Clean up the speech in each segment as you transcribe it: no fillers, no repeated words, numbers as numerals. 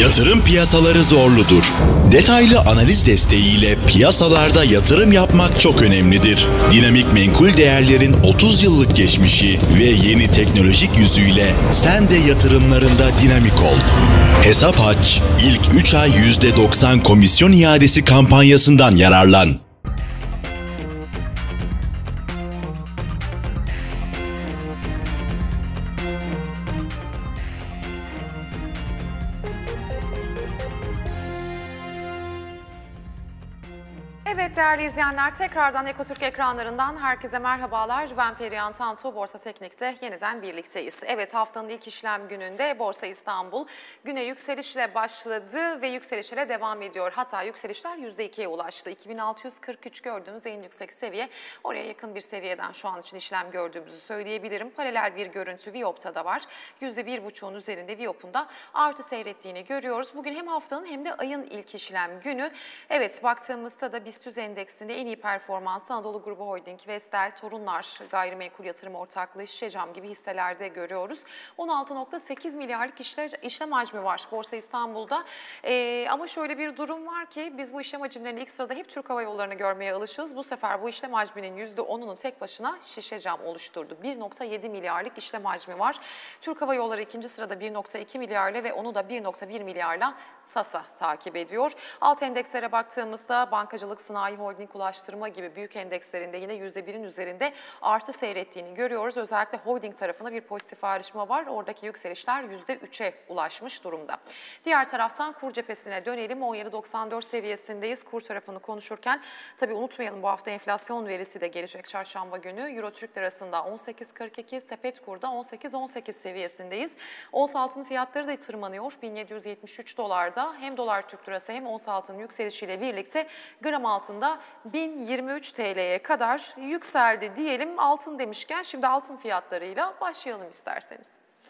Yatırım piyasaları zorludur. Detaylı analiz desteğiyle piyasalarda yatırım yapmak çok önemlidir. Dinamik menkul değerlerin 30 yıllık geçmişi ve yeni teknolojik yüzüyle sen de yatırımlarında dinamik ol. Hesap aç, ilk 3 ay %90 komisyon iadesi kampanyasından yararlan. Evet değerli izleyenler, tekrardan Ekotürk ekranlarından herkese merhabalar. Ben Perihan Tantu, Borsa Teknik'te yeniden birlikteyiz. Evet, haftanın ilk işlem gününde Borsa İstanbul güne yükselişle başladı ve yükselişle devam ediyor. Hatta yükselişler %2'ye ulaştı. 2643 gördüğümüz en yüksek seviye, oraya yakın bir seviyeden şu an için işlem gördüğümüzü söyleyebilirim. Paralel bir görüntü Viyop'ta da var. %1,5'un üzerinde Viyop'un da artı seyrettiğini görüyoruz. Bugün hem haftanın hem de ayın ilk işlem günü. Evet, baktığımızda da BIST endeksinde en iyi performans Anadolu Grubu Holding, Vestel, Torunlar Gayrimenkul Yatırım Ortaklığı, Şişecam gibi hisselerde görüyoruz. 16,8 milyarlık işlem hacmi var Borsa İstanbul'da. Ama şöyle bir durum var ki biz bu işlem hacimlerini ilk sırada hep Türk Hava Yolları'na görmeye alışığız. Bu sefer bu işlem hacminin %10'unu tek başına Şişecam oluşturdu. 1,7 milyarlık işlem hacmi var. Türk Hava Yolları ikinci sırada 1,2 milyarla ve onu da 1,1 milyarla Sasa takip ediyor. Alt endekslere baktığımızda bankacılık, sanayi, holding, ulaştırma gibi büyük endekslerinde yine %1'in üzerinde artı seyrettiğini görüyoruz. Özellikle holding tarafında bir pozitif ayrışma var. Oradaki yükselişler %3'e ulaşmış durumda. Diğer taraftan kur cephesine dönelim. 17,94 seviyesindeyiz. Kur tarafını konuşurken tabii unutmayalım, bu hafta enflasyon verisi de gelecek çarşamba günü. Euro-Türk lirasında 18,42, sepet kurda 18,18 seviyesindeyiz. Ons altın fiyatları da tırmanıyor. 1773 dolarda hem dolar Türk lirası hem ons altının yükselişiyle birlikte gram altında 1023 TL'ye kadar yükseldi diyelim. Altın demişken şimdi altın fiyatlarıyla başlayalım isterseniz.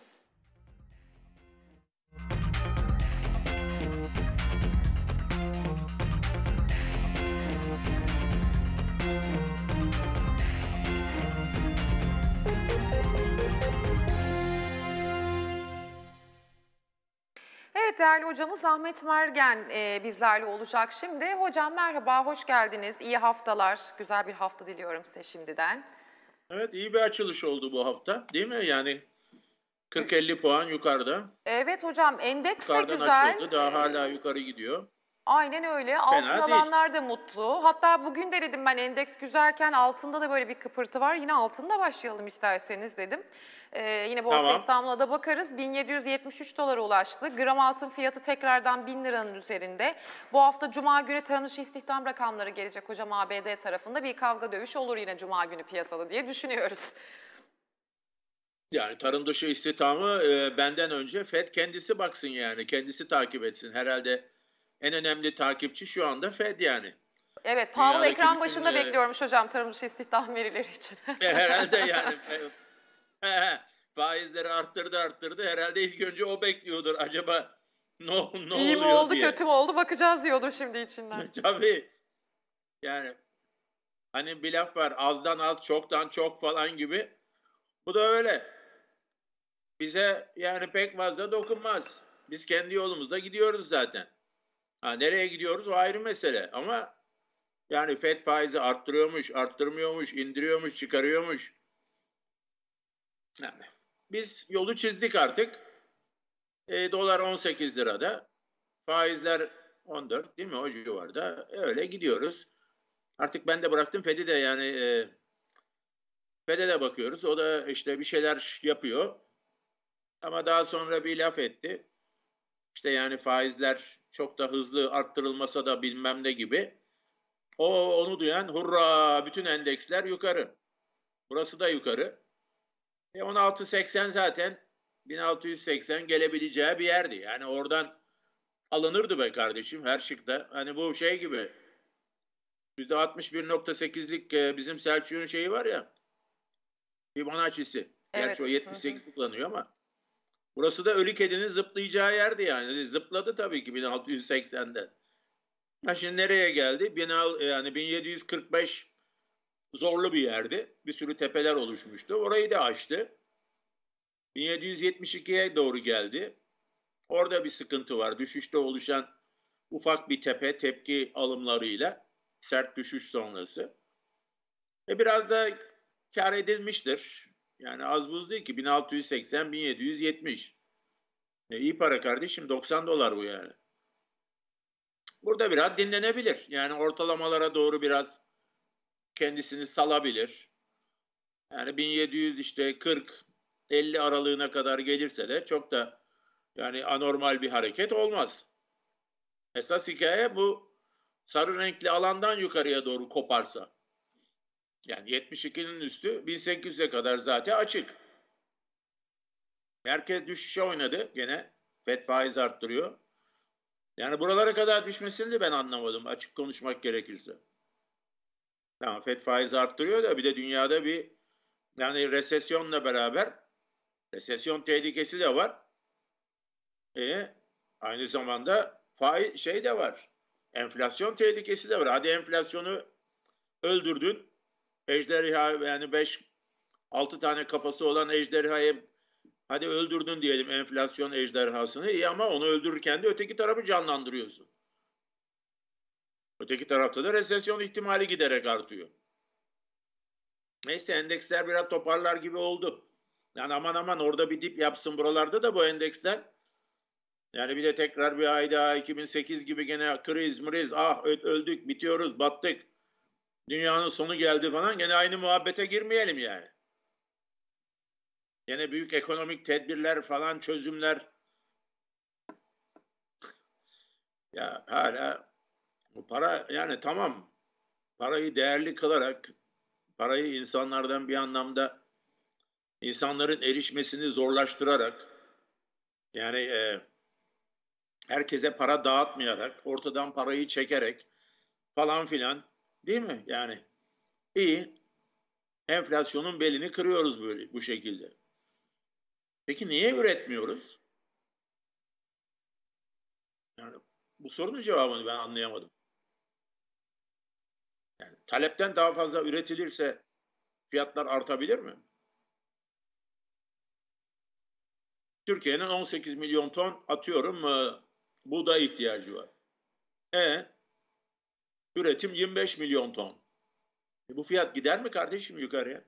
Evet, değerli hocamız Ahmet Mergen bizlerle olacak şimdi. Hocam merhaba, hoş geldiniz. İyi haftalar, güzel bir hafta diliyorum size şimdiden. Evet, iyi bir açılış oldu bu hafta, değil mi? Yani 40-50 puan yukarıda. Evet hocam, endeks de Yukarıdan güzel. açıldı, daha hala yukarı gidiyor. Aynen öyle. Altın Fena alanlar da mutlu. Hatta bugün de dedim ben, endeks güzelken altında da böyle bir kıpırtı var. Yine altında başlayalım isterseniz dedim. Yine Borsa Tamam. İstanbul'a da bakarız. 1773 dolara ulaştı. Gram altın fiyatı tekrardan 1000 liranın üzerinde. Bu hafta Cuma günü tarım dışı istihdam rakamları gelecek hocam ABD tarafında. Bir kavga dövüş olur yine Cuma günü piyasada diye düşünüyoruz. Yani tarım dışı istihdamı benden önce FED kendisi baksın yani. Kendisi takip etsin. Herhalde en önemli takipçi şu anda FED yani. Evet, Powell Dünyadaki ekran bütün, başında bekliyormuş hocam tarım dışı istihdam verileri için. herhalde yani. Faizleri arttırdı. Herhalde ilk önce o bekliyordur. Acaba ne İyi mi oluyor oldu, diye. kötü mü oldu bakacağız diyordur şimdi içinden. Tabii. Yani hani bir laf var, azdan az, çoktan çok falan gibi. Bu da öyle. Bize yani pek fazla dokunmaz. Biz kendi yolumuzda gidiyoruz zaten. Nereye gidiyoruz o ayrı mesele. Ama yani FED faizi arttırıyormuş, arttırmıyormuş, indiriyormuş, çıkarıyormuş. Yani biz yolu çizdik artık. Dolar 18 lirada. Faizler 14 değil mi, o civarda. Öyle gidiyoruz. Artık ben de bıraktım FED'i de yani FED'e de bakıyoruz. O da işte bir şeyler yapıyor. Ama daha sonra bir laf etti. İşte yani faizler çok da hızlı arttırılmasa da bilmem ne gibi. Onu duyan hurra, bütün endeksler yukarı. Burası da yukarı. 16.80 zaten 1680 gelebileceği bir yerdi. Yani oradan alınırdı be kardeşim her şıkta. Hani bu şey gibi %61.8'lik bizim Selçuk'un şeyi var ya, Fibonacci'si. Gerçi o Evet. 78 kullanıyor ama burası da ölü kedinin zıplayacağı yerdi yani. Zıpladı tabii ki 1680'den. Şimdi nereye geldi? Yani 1745 zorlu bir yerdi. Bir sürü tepeler oluşmuştu. Orayı da aştı. 1772'ye doğru geldi. Orada bir sıkıntı var. Düşüşte oluşan ufak bir tepki alımlarıyla sert düşüş sonrası. Biraz da kar edilmiştir. Yani az buz değil ki 1680, 1770. İyi para kardeşim, 90 dolar bu yani. Burada biraz dinlenebilir. Yani ortalamalara doğru biraz kendisini salabilir. Yani 1700 işte 40 50 aralığına kadar gelirse de çok da yani anormal bir hareket olmaz. Esas hikaye bu sarı renkli alandan yukarıya doğru koparsa. Yani 72'nin üstü 1800'e kadar zaten açık. Herkes düşüşe oynadı gene. FED faiz arttırıyor. Yani buralara kadar düşmesini de ben anlamadım açık konuşmak gerekirse. Tamam, FED faiz arttırıyor da bir de dünyada bir yani resesyonla beraber resesyon tehlikesi de var. Aynı zamanda faiz de var. Enflasyon tehlikesi de var. Hadi enflasyonu öldürdün. Ejderha yani 5-6 tane kafası olan ejderhayı hadi öldürdün diyelim, enflasyon ejderhasını. İyi ama onu öldürürken de öteki tarafı canlandırıyorsun. Öteki tarafta da resesyon ihtimali giderek artıyor. Neyse, endeksler biraz toparlar gibi oldu. Yani aman aman orada bir dip yapsın buralarda da bu endeksler. Yani bir de tekrar bir ayda 2008 gibi gene kriz mriz, öldük, bitiyoruz, battık. Dünyanın sonu geldi falan, gene aynı muhabbete girmeyelim yani. Gene büyük ekonomik tedbirler falan, çözümler. Ya hala bu para yani tamam, parayı değerli kılarak, parayı insanlardan bir anlamda insanların erişmesini zorlaştırarak yani herkese para dağıtmayarak, ortadan parayı çekerek falan filan, değil mi? Yani iyi, enflasyonun belini kırıyoruz böyle bu şekilde. Peki niye üretmiyoruz? Yani bu sorunun cevabını ben anlayamadım. Yani talepten daha fazla üretilirse fiyatlar artabilir mi? Türkiye'nin 18 milyon ton atıyorum buğday ihtiyacı var. Üretim 25 milyon ton. Bu fiyat gider mi kardeşim yukarıya?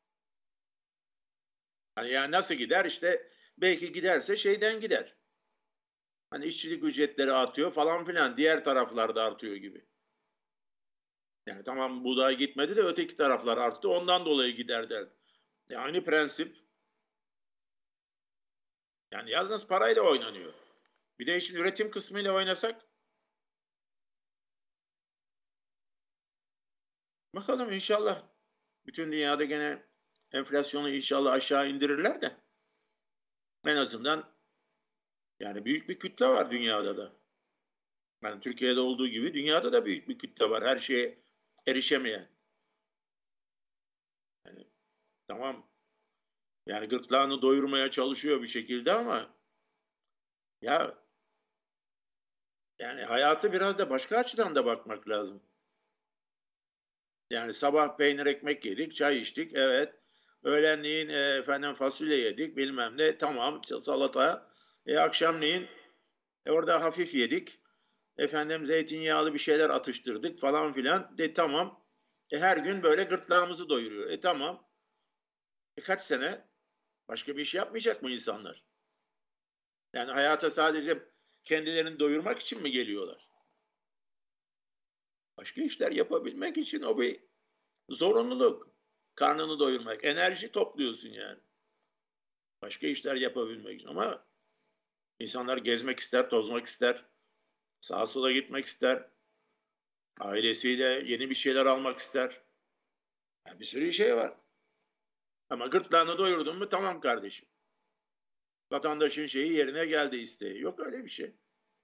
Hani yani nasıl gider? İşte belki giderse şeyden gider. Hani işçilik ücretleri artıyor falan filan. Diğer taraflarda artıyor gibi. Yani tamam, buğday gitmedi de öteki taraflar arttı. Ondan dolayı gider der. Aynı prensip. Yani yalnız parayla oynanıyor. Bir de işin üretim kısmıyla oynasak. Bakalım inşallah. Bütün dünyada gene enflasyonu inşallah aşağı indirirler de. En azından yani büyük bir kütle var dünyada da. Yani Türkiye'de olduğu gibi dünyada da büyük bir kütle var. Her şeye erişemeyen. Yani tamam, yani gırtlağını doyurmaya çalışıyor bir şekilde ama ya yani hayatı biraz da başka açıdan da bakmak lazım. Yani sabah peynir ekmek yedik, çay içtik, evet. Öğlenleyin efendim fasulye yedik, bilmem ne, tamam, salata. Akşamleyin orada hafif yedik. Efendim zeytinyağlı bir şeyler atıştırdık falan filan. Tamam. Her gün böyle gırtlağımızı doyuruyor. Tamam. Kaç sene başka bir iş yapmayacak mı insanlar? Yani hayata sadece kendilerini doyurmak için mi geliyorlar? Başka işler yapabilmek için o bir zorunluluk. Karnını doyurmak, enerji topluyorsun yani. Başka işler yapabilmek için ama insanlar gezmek ister, tozmak ister, sağa sola gitmek ister, ailesiyle yeni bir şeyler almak ister. Yani bir sürü şey var. Ama gırtlağını doyurdun mu tamam kardeşim. Vatandaşın şeyi yerine geldi, isteği. Yok öyle bir şey.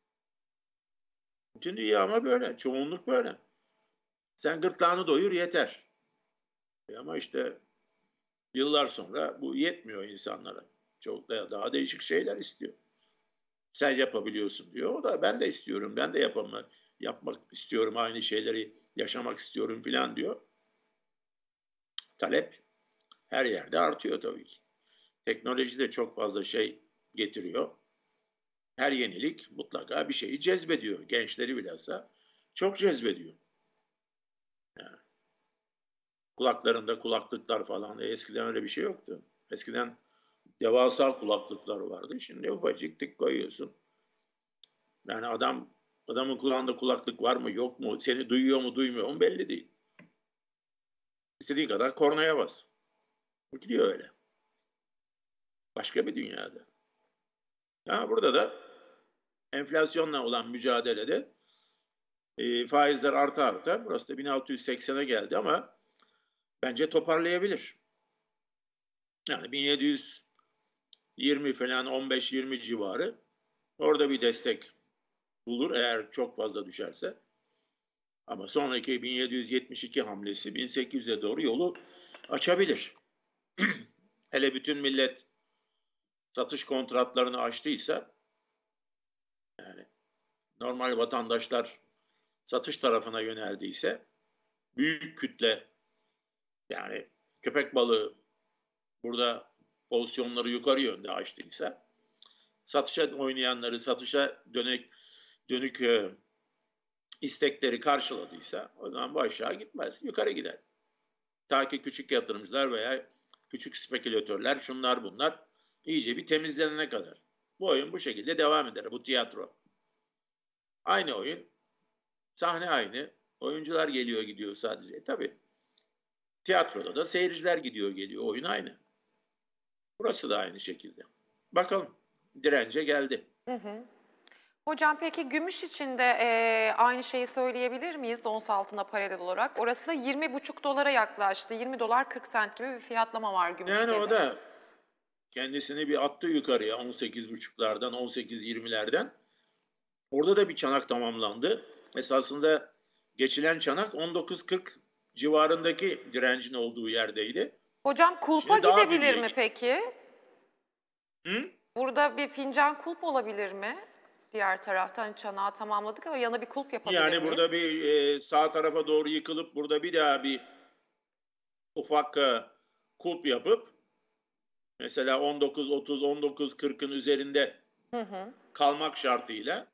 Bütün dünya ama böyle. Çoğunluk böyle. Sen gırtlağını doyur yeter. Ama işte yıllar sonra bu yetmiyor insanlara. Çok daha değişik şeyler istiyor. Sen yapabiliyorsun diyor. O da ben de istiyorum. Ben de yapmak istiyorum. Aynı şeyleri yaşamak istiyorum falan diyor. Talep her yerde artıyor tabii ki. Teknoloji de çok fazla şey getiriyor. Her yenilik mutlaka bir şeyi cezbediyor. Gençleri bilhassa çok cezbediyor. Yani kulaklarında kulaklıklar falan. Eskiden öyle bir şey yoktu. Eskiden devasa kulaklıklar vardı. Şimdi ufacık tık koyuyorsun. Yani adamın kulağında kulaklık var mı yok mu, seni duyuyor mu duymuyor mu belli değil. İstediğin kadar kornaya bas. Bu gidiyor öyle. Başka bir dünyada. Ha, burada da enflasyonla olan mücadelede faizler arta burası da 1680'e geldi ama bence toparlayabilir. Yani 1720 falan 15-20 civarı orada bir destek bulur eğer çok fazla düşerse. Ama sonraki 1772 hamlesi 1800'e doğru yolu açabilir. Hele bütün millet satış kontratlarını açtıysa yani normal vatandaşlar satış tarafına yöneldiyse büyük kütle yani köpek balığı burada pozisyonları yukarı yönde açtıysa satışa oynayanları satışa dönük istekleri karşıladıysa o zaman bu aşağı gitmez yukarı gider. Ta ki küçük yatırımcılar veya küçük spekülatörler şunlar bunlar iyice bir temizlenene kadar. Bu oyun bu şekilde devam eder. Bu tiyatro. Aynı oyun. Sahne aynı. Oyuncular geliyor gidiyor sadece. Tabii. Tiyatroda da seyirciler gidiyor geliyor. Oyun aynı. Burası da aynı şekilde. Bakalım. Dirence geldi. Hı hı. Hocam peki gümüş için de aynı şeyi söyleyebilir miyiz ons altına paralel olarak? Orası da 20,5 dolara yaklaştı. 20 dolar 40 sent gibi bir fiyatlama var gümüşte Yani de. o da kendisini bir attı yukarıya 18,5'lardan 18-20'lerden. Orada da bir çanak tamamlandı. Esasında geçilen çanak 19.40 civarındaki direncin olduğu yerdeydi. Hocam kulpa Şimdi daha gidebilir güneye mi gitti. peki? Hı? Burada bir fincan kulp olabilir mi? Diğer taraftan çanağı tamamladık ama yana bir kulp yapabilir Yani miyiz? burada bir sağ tarafa doğru yıkılıp burada bir daha bir ufak kulp yapıp mesela 19.30, 19.40'ın üzerinde Hı hı. kalmak şartıyla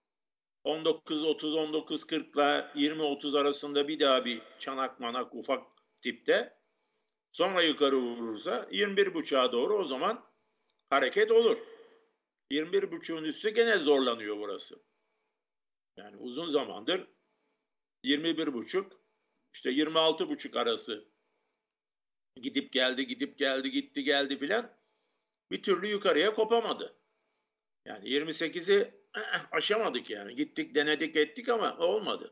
19.30, 19.40'la 20.30 arasında bir daha bir çanak manak ufak tipte sonra yukarı vurursa 21.5'a doğru o zaman hareket olur. 21.5'un üstü gene zorlanıyor burası. Yani uzun zamandır 21.5 işte 26.5 arası gidip geldi gidip geldi gitti geldi filan bir türlü yukarıya kopamadı. Yani 28'i aşamadık yani. Gittik denedik ettik ama olmadı.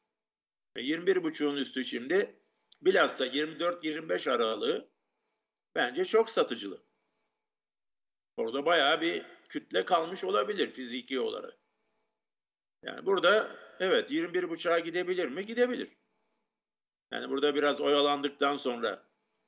21.5'un üstü şimdi bilhassa 24-25 aralığı bence çok satıcılı. Orada bayağı bir kütle kalmış olabilir fiziki olarak. Yani burada evet 21.5'a gidebilir mi? Gidebilir. Yani burada biraz oyalandıktan sonra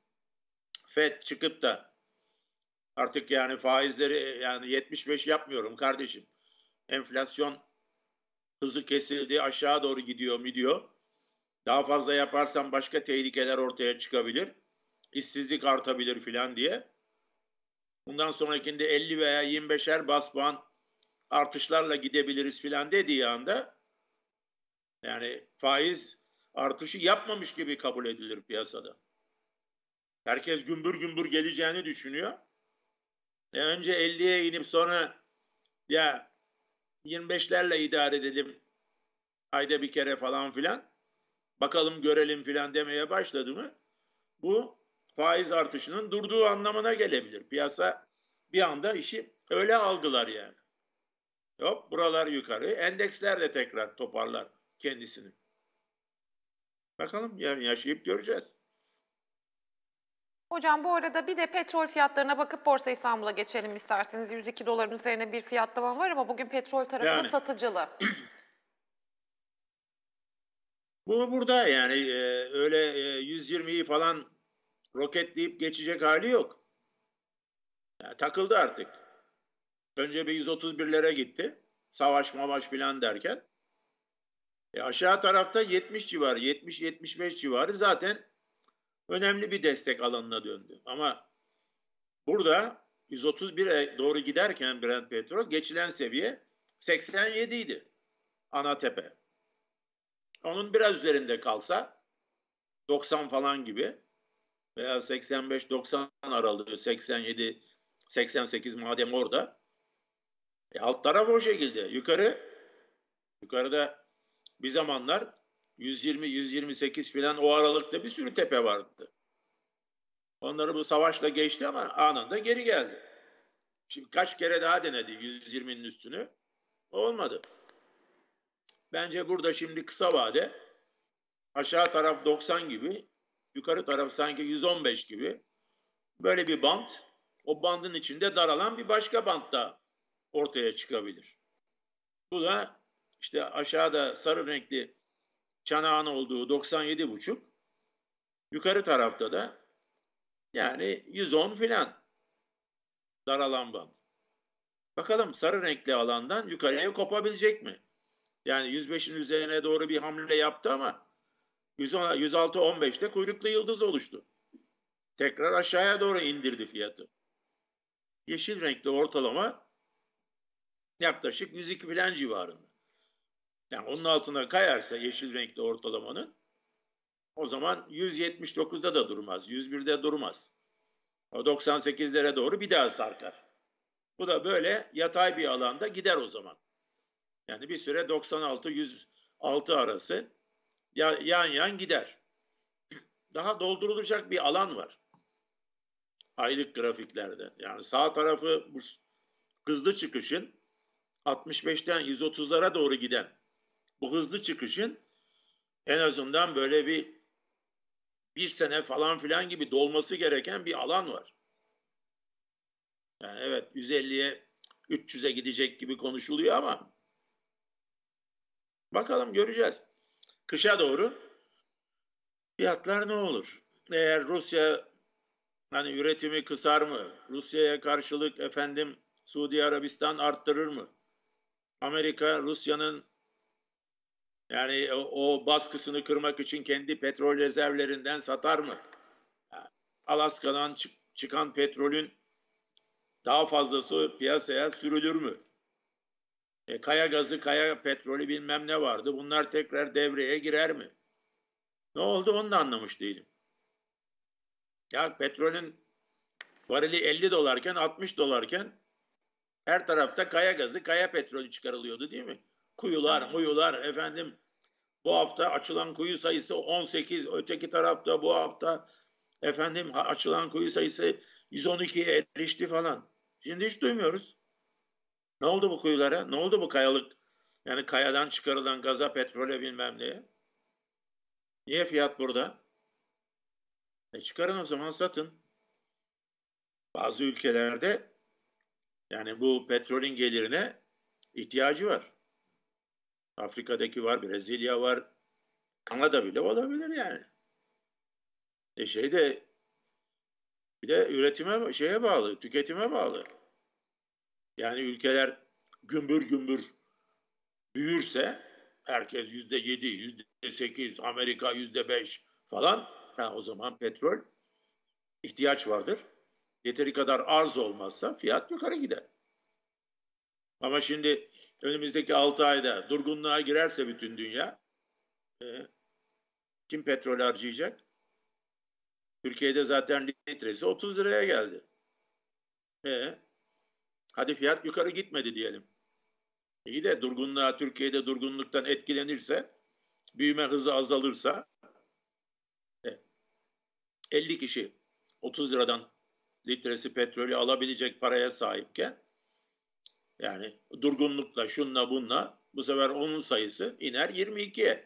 FED çıkıp da artık yani faizleri yani 75 yapmıyorum kardeşim. Enflasyon hızı kesildi aşağı doğru gidiyor mu diyor. Daha fazla yaparsam başka tehlikeler ortaya çıkabilir. İşsizlik artabilir filan diye. Bundan sonrakinde 50 veya 25'er bas puan artışlarla gidebiliriz filan dediği anda yani faiz artışı yapmamış gibi kabul edilir piyasada. Herkes gümbür gümbür geleceğini düşünüyor. Önce 50'ye inip sonra ya 25'lerle idare edelim ayda bir kere falan filan bakalım görelim filan demeye başladı mı bu faiz artışının durduğu anlamına gelebilir. Piyasa bir anda işi öyle algılar yani. Hop buralar yukarı. Endeksler de tekrar toparlar kendisini. Bakalım yarın yaşayıp göreceğiz. Hocam bu arada bir de petrol fiyatlarına bakıp Borsa İstanbul'a geçelim isterseniz. 102 doların üzerine bir fiyatlama var ama bugün petrol tarafı da Yani satıcılı. bu burada yani öyle 120'yi falan roketleyip geçecek hali yok. Yani takıldı artık. Önce bir 131'lere gitti. Savaş mavaş filan derken. Aşağı tarafta 70 civarı, 70-75 civarı zaten önemli bir destek alanına döndü. Ama burada 131'e doğru giderken Brent petrol geçilen seviye 87 idi. Ana tepe. Onun biraz üzerinde kalsa 90 falan gibi veya 85-90 aralığı 87-88 madem orada alt taraf o şekilde. Yukarıda bir zamanlar 120-128 falan o aralıkta bir sürü tepe vardı. Onları bu savaşla geçti ama anında geri geldi. Şimdi kaç kere daha denedi 120'nin üstünü. Olmadı. Bence burada şimdi kısa vade aşağı taraf 90 gibi, yukarı taraf sanki 115 gibi böyle bir bant, o bandın içinde daralan bir başka bant da ortaya çıkabilir. Bu da işte aşağıda sarı renkli çanağın olduğu 97,5, yukarı tarafta da yani 110 filan daralan bant. Bakalım sarı renkli alandan yukarıya kopabilecek mi? Yani 105'in üzerine doğru bir hamle yaptı ama 106-15'te kuyruklu yıldız oluştu. Tekrar aşağıya doğru indirdi fiyatı. Yeşil renkli ortalama yaklaşık 102 filan civarında. Yani onun altına kayarsa yeşil renkli ortalamanın o zaman 179'da da durmaz, 101'de durmaz. O 98'lere doğru bir daha sarkar. Bu da böyle yatay bir alanda gider o zaman. Yani bir süre 96-106 arası yan yan gider. Daha doldurulacak bir alan var. Aylık grafiklerde. Yani sağ tarafı bu hızlı çıkışın 65'ten 130'lara doğru giden bu hızlı çıkışın en azından böyle bir sene falan filan gibi dolması gereken bir alan var. Yani evet 150'ye 300'e gidecek gibi konuşuluyor ama bakalım göreceğiz. Kışa doğru fiyatlar ne olur? Eğer Rusya hani üretimi kısar mı? Rusya'ya karşılık Suudi Arabistan arttırır mı? Amerika Rusya'nın yani o baskısını kırmak için kendi petrol rezervlerinden satar mı? Alaska'dan çıkan petrolün daha fazlası piyasaya sürülür mü? Kaya gazı, kaya petrolü bilmem ne vardı. Bunlar tekrar devreye girer mi? Ne oldu onu da anlamış değilim. Ya petrolün varili 50 dolarken 60 dolarken her tarafta kaya gazı, kaya petrolü çıkarılıyordu değil mi? Kuyular, bu hafta açılan kuyu sayısı 18, öteki tarafta bu hafta açılan kuyu sayısı 112'ye erişti falan. Şimdi hiç duymuyoruz. Ne oldu bu kuyulara? Ne oldu bu kayalık? Yani kayadan çıkarılan gaza, petrole bilmem neye? Niye fiyat burada? Çıkarın o zaman satın. Bazı ülkelerde yani bu petrolün gelirine ihtiyacı var. Afrika'daki var, Brezilya var, Kanada bile olabilir yani. Bir de üretime bağlı, tüketime bağlı. Yani ülkeler gümbür gümbür büyürse herkes %7, %8, Amerika %5 falan o zaman petrol ihtiyaç vardır. Yeteri kadar arz olmazsa fiyat yukarı gider. Ama şimdi önümüzdeki 6 ayda durgunluğa girerse bütün dünya kim petrol harcayacak? Türkiye'de zaten litresi 30 liraya geldi. Hadi fiyat yukarı gitmedi diyelim. İyi de Türkiye'de durgunluktan etkilenirse, büyüme hızı azalırsa 50 kişi 30 liradan litresi petrolü alabilecek paraya sahipken yani durgunlukla şunla bunla bu sefer onun sayısı iner 22'ye.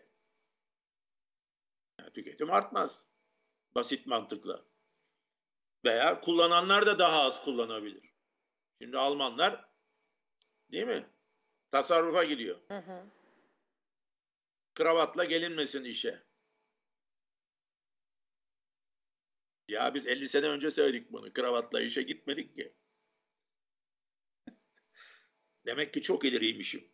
Yani tüketim artmaz. Basit mantıkla. Veya kullananlar da daha az kullanabilir. Şimdi Almanlar değil mi? Tasarrufa gidiyor. Kravatla gelinmesin işe. Ya biz 50 sene önce söyledik bunu. Kravatla işe gitmedik ki. Demek ki çok ileriymişim.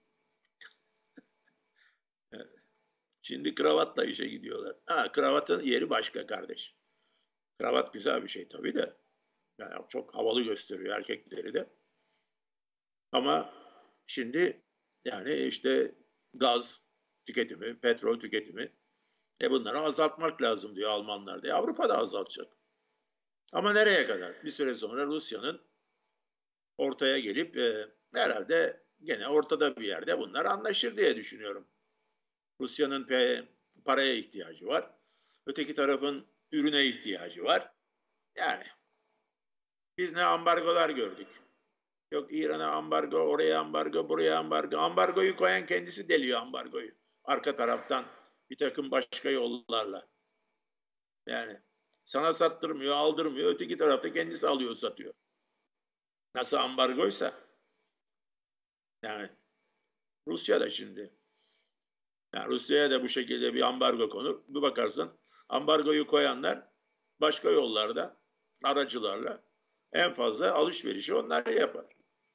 Şimdi kravatla işe gidiyorlar. Kravatın yeri başka kardeş. Kravat güzel bir şey tabii de. Yani çok havalı gösteriyor erkekleri de. Ama şimdi yani işte gaz tüketimi, petrol tüketimi bunları azaltmak lazım diyor Almanlar da. Avrupa da azaltacak. Ama nereye kadar? Bir süre sonra Rusya'nın ortaya gelip herhalde gene ortada bir yerde bunlar anlaşır diye düşünüyorum. Rusya'nın paraya ihtiyacı var. Öteki tarafın ürüne ihtiyacı var. Yani biz ne ambargolar gördük. Yok İran'a ambargo, oraya ambargo, buraya ambargo. Ambargoyu koyan kendisi deliyor ambargoyu. Arka taraftan bir takım başka yollarla. Yani sana sattırmıyor, aldırmıyor. Öteki tarafta kendisi alıyor, satıyor. Nasıl ambargoysa. Yani Rusya da şimdi. Yani Rusya'ya da bu şekilde bir ambargo konur. Bir bakarsın ambargoyu koyanlar başka yollarda, aracılarla en fazla alışverişi onlar yapar.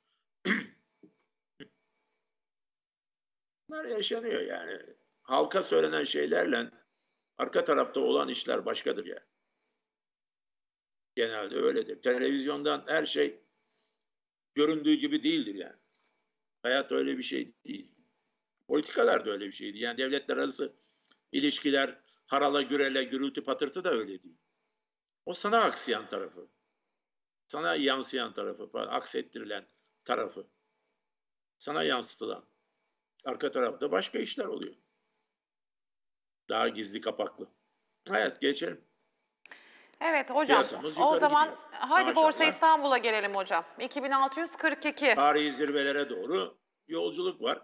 Bunlar yaşanıyor yani. Halka söylenen şeylerle arka tarafta olan işler başkadır yani. Genelde öyledir. Televizyondan her şey göründüğü gibi değildir yani. Hayat öyle bir şey değil. Politikalar da öyle bir şeydi. Yani devletler arası ilişkiler harala gürele gürültü patırtı da öyle değil. O sana aksayan tarafı. Sana yansıyan tarafı, aksettirilen tarafı. Sana yansıtılan. Arka tarafta başka işler oluyor. Daha gizli kapaklı. Evet, geçelim. Evet hocam, Piyasamız o yukarı zaman gidiyor. hadi Borsa Maşallah. İstanbul'a gelelim hocam. 2642. Tarihi zirvelere doğru yolculuk var.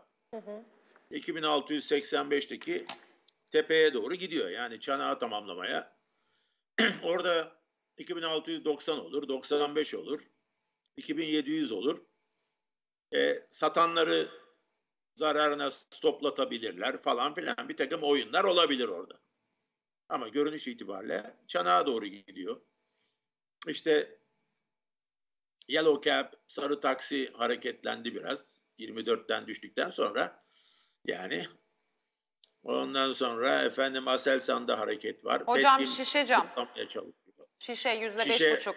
2685'teki tepeye doğru gidiyor. Yani çanağı tamamlamaya. Orada 2690 olur, 95 olur, 2700 olur. Satanları zararına stoplatabilirler falan filan, bir takım oyunlar olabilir orada. Ama görünüş itibariyle çanağa doğru gidiyor. İşte Yellow Cab, sarı taksi hareketlendi biraz. 24'ten düştükten sonra yani ondan sonra efendim Aselsan'da hareket var. Hocam Petkim şişe cam. zıplamaya çalışıyor. Şişe Şişe %5,5.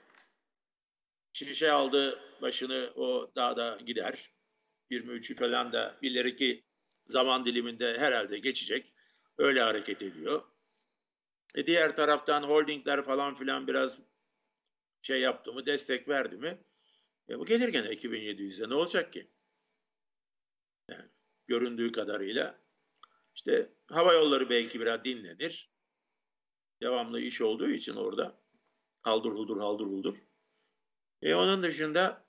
şişe aldı başını, o daha da gider. 23'ü falan da ileriki zaman diliminde herhalde geçecek. Öyle hareket ediyor. Diğer taraftan holdingler falan filan biraz şey yaptı mı, destek verdi mi? Bu gelir gene 2700'e, ne olacak ki? Yani göründüğü kadarıyla işte hava yolları belki biraz dinlenir. Devamlı iş olduğu için orada haldır huldur haldır huldur. Onun dışında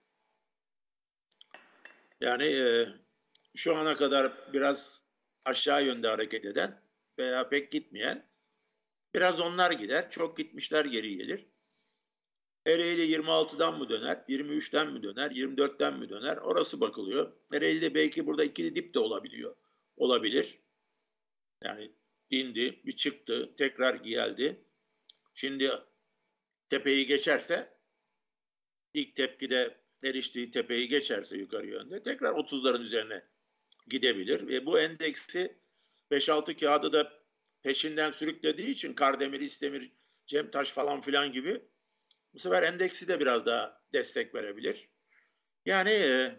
yani şu ana kadar biraz aşağı yönde hareket eden veya pek gitmeyen, biraz onlar gider. Çok gitmişler geri gelir. Ereğli 26'dan mı döner, 23'ten mi döner, 24'ten mi döner? Orası bakılıyor. Ereğli'de belki burada ikili dip de olabiliyor. Olabilir. Yani indi, bir çıktı, tekrar geldi. Şimdi tepeyi geçerse, ilk tepkide eriştiği tepeyi geçerse yukarı yönde tekrar 30'ların üzerine gidebilir. Ve bu endeksi 5-6 kağıdı da peşinden sürüklediği için Kardemir, İstemir, Cemtaş falan filan gibi bu sefer endeksi de biraz daha destek verebilir. Yani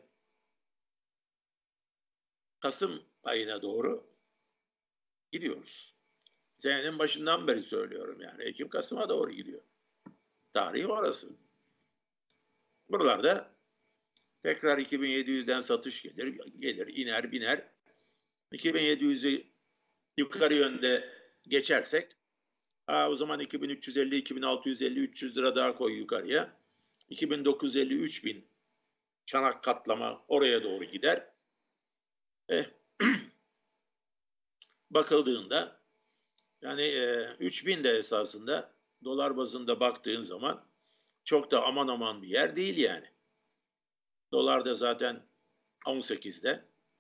Kasım ayına doğru gidiyoruz. Senenin başından beri söylüyorum yani. Ekim-Kasım'a doğru gidiyor. Tarihi orası. Buralarda tekrar 2700'den satış gelir, iner, biner. 2700'ü yukarı yönde geçersek, o zaman 2350, 2650, 300 lira daha koy yukarıya. 2950, 3000 çanak katlama oraya doğru gider. Bakıldığında yani 3000 de esasında dolar bazında baktığın zaman çok da aman aman bir yer değil yani. Dolar da zaten 18'de.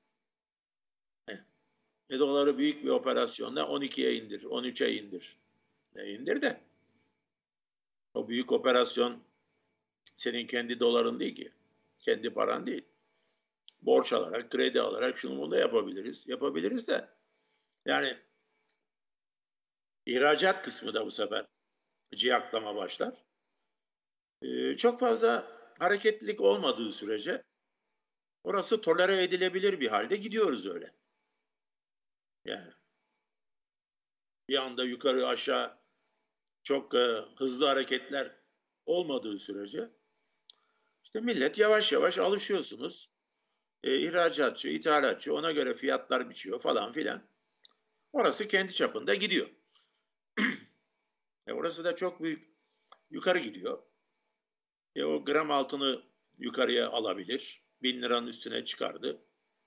Doları büyük bir operasyonla 12'ye indir, 13'e indir. İndir de o büyük operasyon senin kendi doların değil ki. Kendi paran değil. Borç alarak, kredi alarak şunu bunu da yapabiliriz. Yapabiliriz de yani ihracat kısmı da bu sefer ciyaklama başlar. Çok fazla hareketlilik olmadığı sürece orası tolere edilebilir bir halde gidiyoruz öyle. Yani bir anda yukarı aşağı çok hızlı hareketler olmadığı sürece işte millet yavaş yavaş alışıyorsunuz. İhracatçı, ithalatçı ona göre fiyatlar biçiyor falan filan. Orası kendi çapında gidiyor. Orası da çok büyük yukarı gidiyor. O gram altını yukarıya alabilir. 1.000 liranın üstüne çıkardı.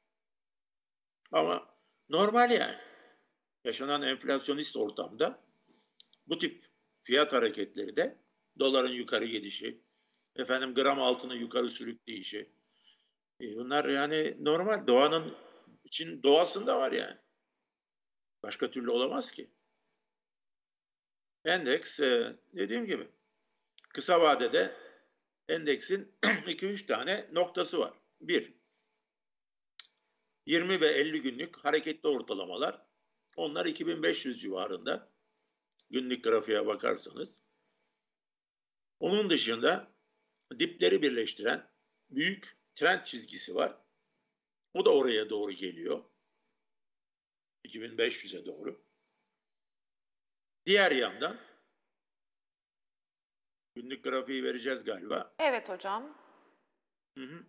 Ama normal yani. Yaşanan enflasyonist ortamda bu tip fiyat hareketleri de doların yukarı gidişi, efendim gram altını yukarı sürükleyişi. Bunlar yani normal. Doğanın doğasında var yani. Başka türlü olamaz ki. Endeks dediğim gibi kısa vadede endeksin 2-3 tane noktası var. 1. 20 ve 50 günlük hareketli ortalamalar. Onlar 2500 civarında. Günlük grafiğe bakarsanız. Onun dışında dipleri birleştiren büyük trend çizgisi var. O da oraya doğru geliyor. 2500'e doğru. Diğer yandan günlük grafiği vereceğiz galiba. Evet hocam. Hı.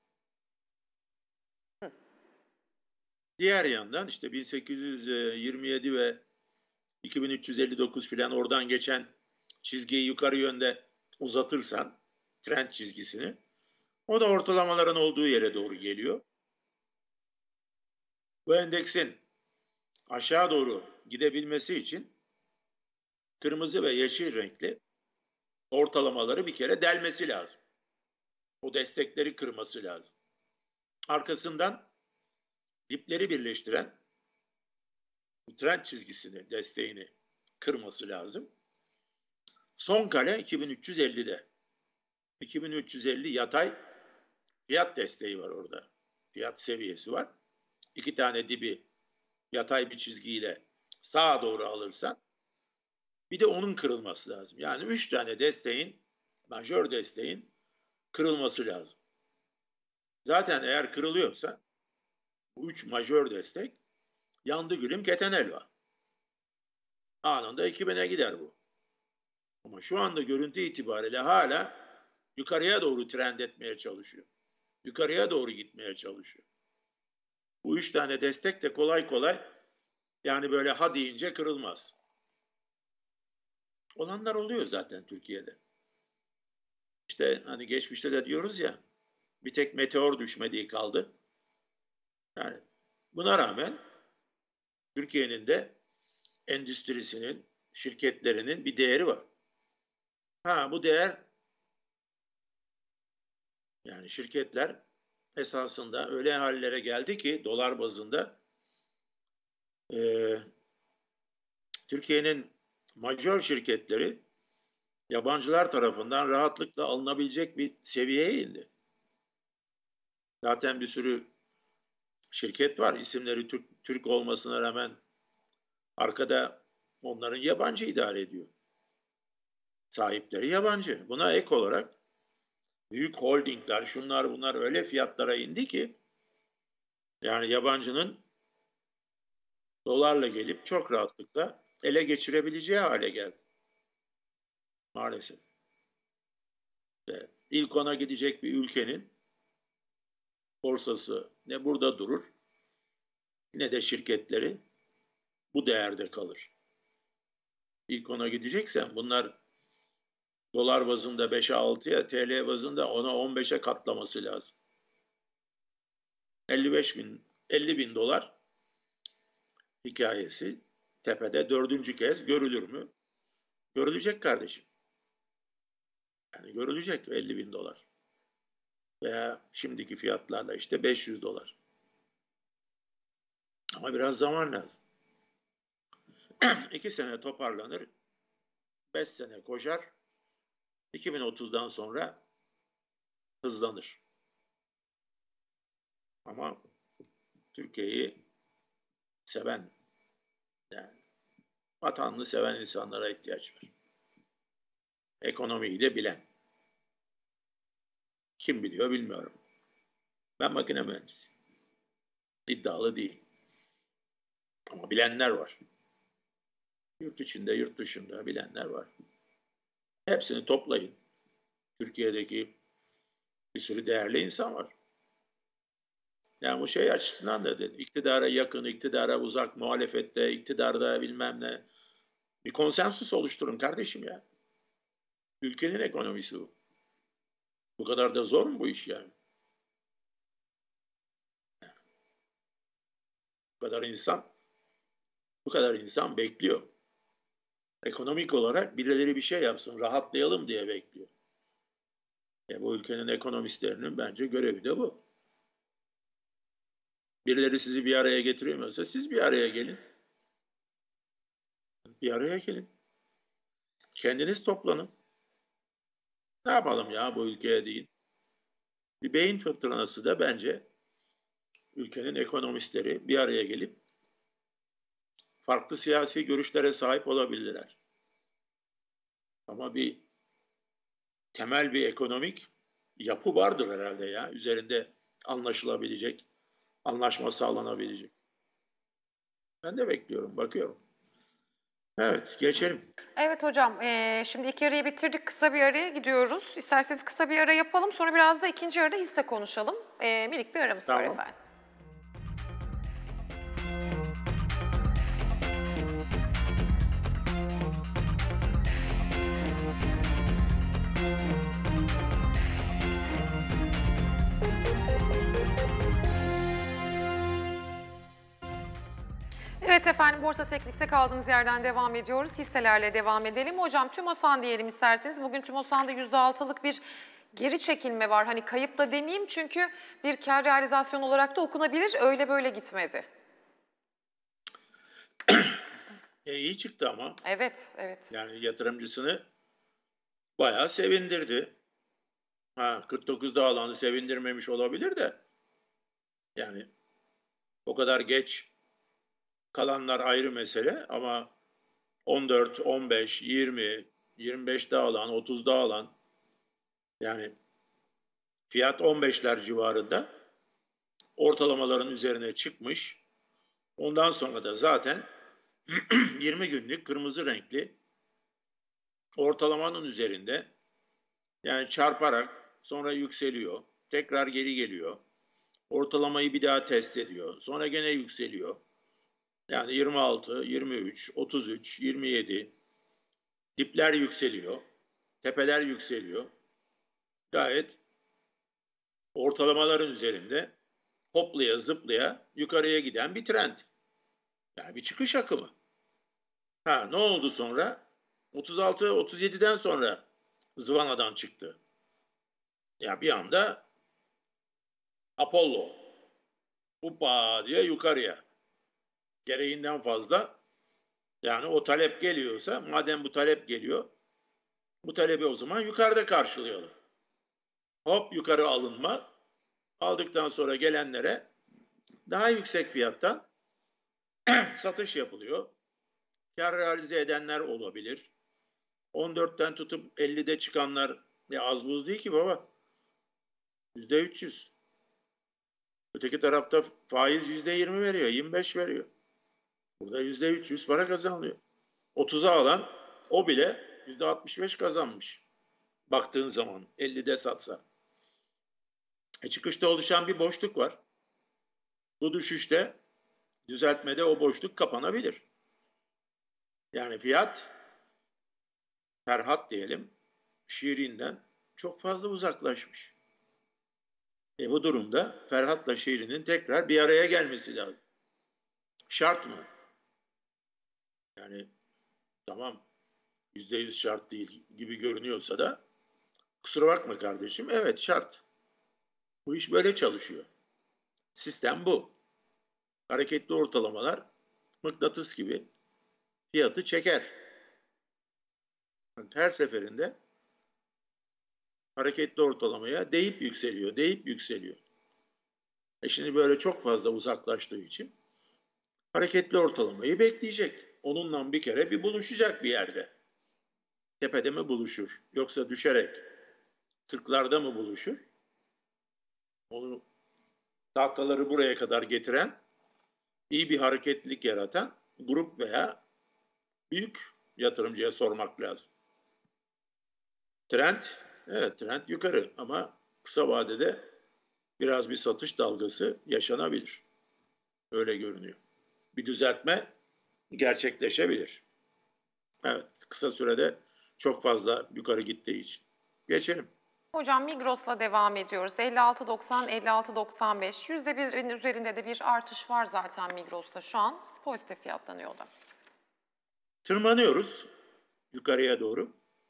Diğer yandan işte 1827 ve 2359 filan oradan geçen çizgiyi yukarı yönde uzatırsan trend çizgisini o da ortalamaların olduğu yere doğru geliyor. Bu endeksin aşağı doğru gidebilmesi için kırmızı ve yeşil renkli ortalamaları bir kere delmesi lazım. O destekleri kırması lazım. Arkasından dipleri birleştiren bu trend çizgisini, desteğini kırması lazım. Son kale 2350'de. 2350 yatay fiyat desteği var orada. Fiyat seviyesi var. 2 tane dibi yatay bir çizgiyle sağa doğru alırsan bir de onun kırılması lazım. Yani 3 tane desteğin, majör desteğin kırılması lazım. Zaten eğer kırılıyorsa bu 3 majör destek yandı gülüm keten elva. Anında 2000'e gider bu. Ama şu anda görüntü itibariyle hala yukarıya doğru trend etmeye çalışıyor. Yukarıya doğru gitmeye çalışıyor. Bu 3 tane destek de kolay kolay yani böyle ha deyince kırılmaz. Olanlar oluyor zaten Türkiye'de. İşte hani geçmişte de diyoruz ya bir tek meteor düşmediği kaldı. Yani buna rağmen Türkiye'nin de endüstrisinin, şirketlerinin bir değeri var. Bu değer yani şirketler esasında öyle hallere geldi ki dolar bazında Türkiye'nin majör şirketleri yabancılar tarafından rahatlıkla alınabilecek bir seviyeye indi. Zaten bir sürü şirket var. İsimleri Türk olmasına rağmen arkada onların yabancı idare ediyor. Sahipleri yabancı. Buna ek olarak büyük holdingler, şunlar bunlar öyle fiyatlara indi ki yani yabancının dolarla gelip çok rahatlıkla ele geçirebileceği hale geldi. Maalesef. Ve ilk ona gidecek bir ülkenin borsası ne burada durur ne de şirketleri bu değerde kalır. İlk ona gideceksen bunlar dolar bazında 5'e 6'ya, TL bazında 10'a 15'e katlaması lazım. 50 bin dolar hikayesi tepede 4. kez görülür mü? Görülecek kardeşim. Yani görülecek 50 bin dolar. Veya şimdiki fiyatlarla işte 500 dolar. Ama biraz zaman lazım. 2 sene toparlanır, 5 sene koşar, 2030'dan sonra hızlanır. Ama Türkiye'yi seven, yani vatanını seven insanlara ihtiyaç var. Ekonomiyi de bilen. Kim biliyor bilmiyorum. Ben makine mühendisiyim. İddialı değil. Ama bilenler var. Yurt içinde, yurt dışında bilenler var. Hepsini toplayın. Türkiye'deki bir sürü değerli insan var. Yani bu şey açısından da dedi. İktidara yakın, iktidara uzak, muhalefette, iktidarda bilmem ne. Bir konsensus oluşturun kardeşim ya. Ülkenin ekonomisi bu. Bu kadar da zor mu bu iş yani? Bu kadar insan bekliyor. Ekonomik olarak birileri bir şey yapsın, rahatlayalım diye bekliyor. Bu ülkenin ekonomistlerinin bence görevi de bu. Birileri sizi bir araya getiriyorsa siz bir araya gelin. Bir araya gelin. Kendiniz toplanın. Ne yapalım ya bu ülkeye değil. Bir beyin fırtınası da bence ülkenin ekonomistleri bir araya gelip farklı siyasi görüşlere sahip olabilirler. Ama temel bir ekonomik yapı vardır herhalde ya. Üzerinde anlaşılabilecek, anlaşma sağlanabilecek. Ben de bekliyorum, bakıyorum. Evet, geçelim. Evet hocam, şimdi ilk yarıyı bitirdik. Kısa bir araya gidiyoruz. İsterseniz kısa bir ara yapalım. Sonra biraz da ikinci yarıda hisse konuşalım. Minik bir aramız var efendim. Evet efendim, Borsa Teknik'te kaldığımız yerden devam ediyoruz. Hisselerle devam edelim. Hocam TÜMOSAN diyelim isterseniz. Bugün TÜMOSAN'da %6'lık bir geri çekilme var. Hani kayıp da demeyeyim çünkü bir kar realizasyonu olarak da okunabilir. Öyle böyle gitmedi. İyi çıktı ama. Evet, evet. Yani yatırımcısını bayağı sevindirdi. 49'da alanı sevindirmemiş olabilir de. Yani o kadar geç kalanlar ayrı mesele ama 14, 15, 20, 25'te alan, 30'da alan yani fiyat 15'ler civarında ortalamaların üzerine çıkmış. Ondan sonra da zaten 20 günlük kırmızı renkli ortalamanın üzerinde yani çarparak sonra yükseliyor. Tekrar geri geliyor. Ortalamayı bir daha test ediyor. Sonra gene yükseliyor. Yani 26, 23, 33, 27 dipler yükseliyor. Tepeler yükseliyor. Gayet ortalamaların üzerinde hoplaya zıplaya yukarıya giden bir trend. Yani bir çıkış akımı. Ne oldu sonra? 36, 37'den sonra zıvanadan çıktı. Ya bir anda Apollo hoppa diye yukarıya. Gereğinden fazla. Yani o talep geliyorsa, madem bu talep geliyor, bu talebi o zaman yukarıda karşılayalım. Hop yukarı alınma. Aldıktan sonra gelenlere daha yüksek fiyattan satış yapılıyor. Kar realize edenler olabilir. 14'ten tutup 50'de çıkanlar az buz değil ki baba. %300. Öteki tarafta faiz %20 veriyor, 25 veriyor. Burada %300 para kazanılıyor. 30'a alan o bile %65 kazanmış. Baktığın zaman 50'de satsa. Çıkışta oluşan bir boşluk var. Bu düşüşte, düzeltmede o boşluk kapanabilir. Yani fiyat Ferhat diyelim Şirin'den çok fazla uzaklaşmış. Bu durumda Ferhat'la Şirin'in tekrar bir araya gelmesi lazım. Şart mı? Yani tamam %100 şart değil gibi görünüyorsa da kusura bakma kardeşim, evet şart. Bu iş böyle çalışıyor. Sistem bu. Hareketli ortalamalar mıknatıs gibi fiyatı çeker. Her seferinde hareketli ortalamaya değip yükseliyor, değip yükseliyor. Şimdi böyle çok fazla uzaklaştığı için hareketli ortalamayı bekleyecek. Onunla bir kere bir buluşacak bir yerde. Tepede mi buluşur? Yoksa düşerek 40'larda mı buluşur? Onu tahtaları buraya kadar getiren, iyi bir hareketlilik yaratan grup veya büyük yatırımcıya sormak lazım. Trend, evet trend yukarı ama kısa vadede biraz bir satış dalgası yaşanabilir. Öyle görünüyor. Bir düzeltme gerçekleşebilir. Evet, kısa sürede çok fazla yukarı gittiği için. Geçelim. Hocam Migros'la devam ediyoruz. 56.90, 56.95. %1'in üzerinde de bir artış var zaten Migros'ta şu an. Pozitif fiyatlanıyor o da. Tırmanıyoruz yukarıya doğru.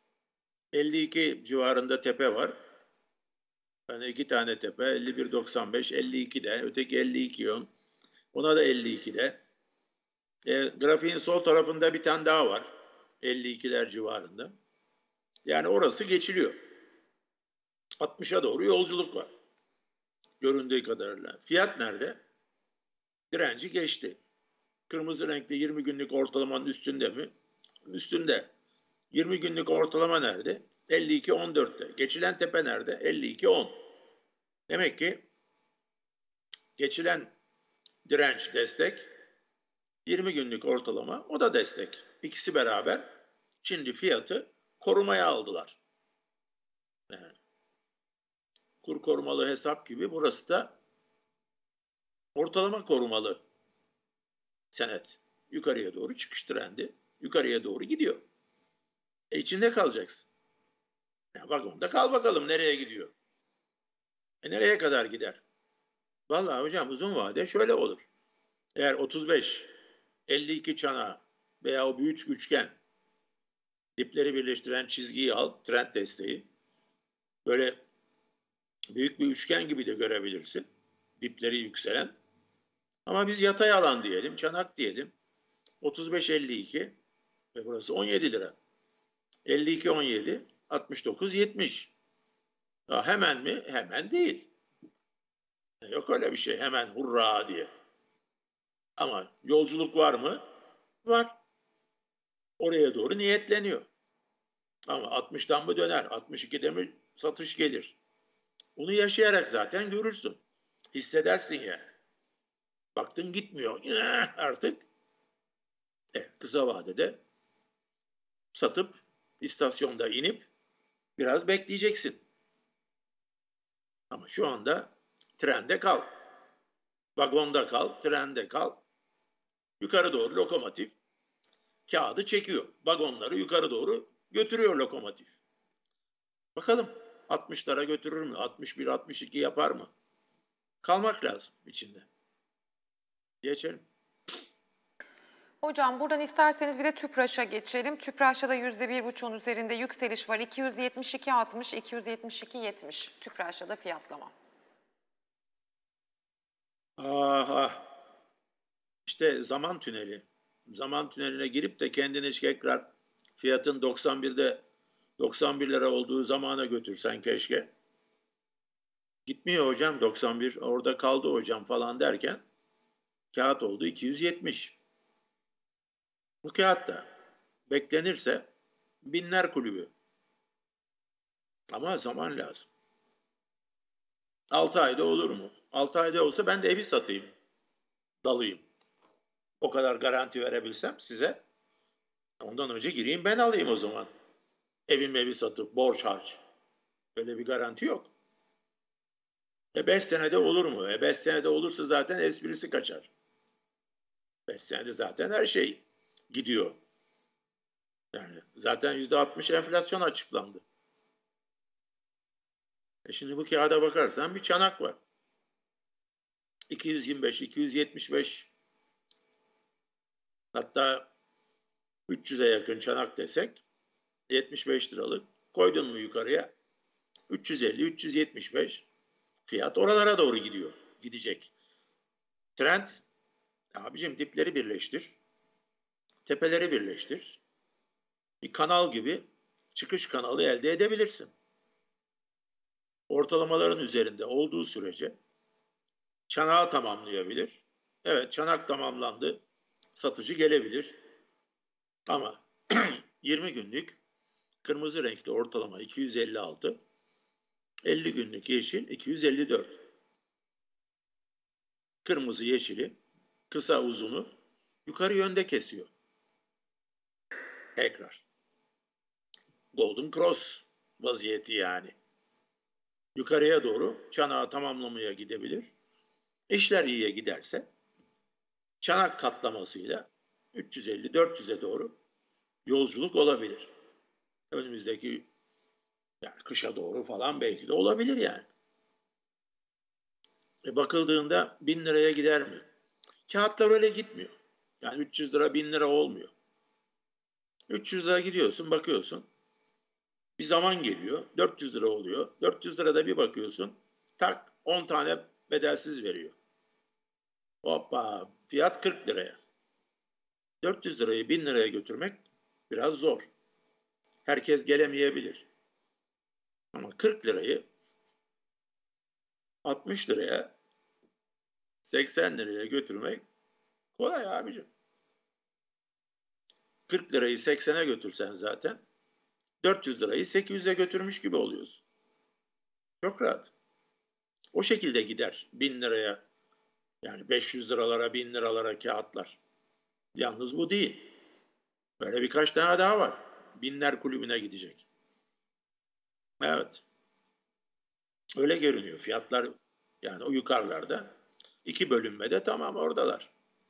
52 civarında tepe var. Yani iki tane tepe, 51.95, 52'de, öteki 52 yön. Ona da 52'de. Grafiğin sol tarafında bir tane daha var. 52'ler civarında. Yani orası geçiliyor. 60'a doğru yolculuk var. Göründüğü kadarıyla. Fiyat nerede? Direnci geçti. Kırmızı renkli 20 günlük ortalamanın üstünde mi? Üstünde. 20 günlük ortalama nerede? 52.14'te. Geçilen tepe nerede? 52.10. Demek ki geçilen direnç destek, 20 günlük ortalama o da destek. İkisi beraber şimdi fiyatı korumaya aldılar. Yani kur korumalı hesap gibi burası da ortalama korumalı senet. Yukarıya doğru çıkış trendi. Yukarıya doğru gidiyor. İçinde kalacaksın. Ya vagonda kal bakalım nereye gidiyor. Nereye kadar gider? Vallahi hocam uzun vade şöyle olur. Eğer 35, 52 çanağı veya o büyük üçgen dipleri birleştiren çizgiyi al, trend desteği. Böyle büyük bir üçgen gibi de görebilirsin. Dipleri yükselen. Ama biz yatay alan diyelim, çanak diyelim. 35-52 ve burası 17 lira. 52-17, 69-70. Ya hemen mi? Hemen değil. Yok öyle bir şey hemen hurra diye. Ama yolculuk var mı? Var. Oraya doğru niyetleniyor. Ama 60'dan mı döner? 62'de mi satış gelir? Bunu yaşayarak zaten görürsün. Hissedersin ya. Baktın gitmiyor. Artık kısa vadede satıp istasyonda inip biraz bekleyeceksin. Ama şu anda trende kal. Vagonda kal, trende kal. Yukarı doğru lokomotif kağıdı çekiyor. Vagonları yukarı doğru götürüyor lokomotif. Bakalım 60'lara götürür mü? 61, 62 yapar mı? Kalmak lazım içinde. Geçelim. Hocam buradan isterseniz bir de Tüpraş'a geçelim. Tüpraş'ta da %1,5'un üzerinde yükseliş var. 272.60, 272.70 Tüpraş'ta da fiyatlama. Ah. İşte zaman tüneli. Zaman tüneline girip de kendini tekrar fiyatın 91 lira olduğu zamana götürsen keşke. Gitmiyor hocam 91 orada kaldı hocam falan derken kağıt oldu 270. Bu kağıt da beklenirse binler kulübü. Ama zaman lazım. 6 ayda olur mu? 6 ayda olsa ben de evi satayım. Dalayım. O kadar garanti verebilsem size. Ondan önce gireyim ben alayım o zaman. Evi satıp borç harç. Öyle bir garanti yok. 5 senede olur mu? 5 senede olursa zaten esprisi kaçar. 5 senede zaten her şey gidiyor. Yani zaten %60 enflasyon açıklandı. Şimdi bu kağıda bakarsan bir çanak var. 225, 275 hatta 300'e yakın çanak desek 75 liralık koydun mu yukarıya 350, 375 fiyat oralara doğru gidiyor. Gidecek. Trend abicim dipleri birleştir. Tepeleri birleştir. Bir kanal gibi çıkış kanalı elde edebilirsin. Ortalamaların üzerinde olduğu sürece çanağı tamamlayabilir. Evet çanak tamamlandı. Satıcı gelebilir. Ama 20 günlük kırmızı renkli ortalama 256, 50 günlük yeşil 254. kırmızı yeşili, kısa uzunu yukarı yönde kesiyor. Tekrar. Golden Cross vaziyeti yani. Yukarıya doğru çanağı tamamlamaya gidebilir. İşler iyiye giderse çanak katlamasıyla 350-400'e doğru yolculuk olabilir. Önümüzdeki yani kışa doğru falan belki de olabilir yani. Bakıldığında 1000 liraya gider mi? Kağıtlar öyle gitmiyor. Yani 300 lira 1000 lira olmuyor. 300 lira gidiyorsun bakıyorsun. Bir zaman geliyor 400 lira oluyor. 400 lirada bir bakıyorsun tak 10 tane bedelsiz veriyor. Hoppa fiyat 40 liraya. 400 lirayı 1000 liraya götürmek biraz zor. Herkes gelemeyebilir. Ama 40 lirayı 60 liraya 80 liraya götürmek kolay abicim. 40 lirayı 80'e götürsen zaten 400 lirayı 800'e götürmüş gibi oluyorsun. Çok rahat. O şekilde gider 1000 liraya yani 500 liralara 1000 liralara kağıtlar. Yalnız bu değil. Böyle birkaç tane daha var. Binler kulübüne gidecek. Evet. Öyle görünüyor. Fiyatlar yani o yukarılarda. 2 bölünmede tamam oradalar.